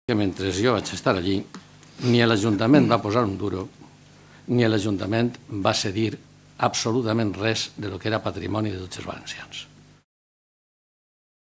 que mentre jo vaig estar allí, ni l'Ajuntament va posar un duro, ni l'Ajuntament va cedir absolutament res del que era patrimoni de tots els valencians.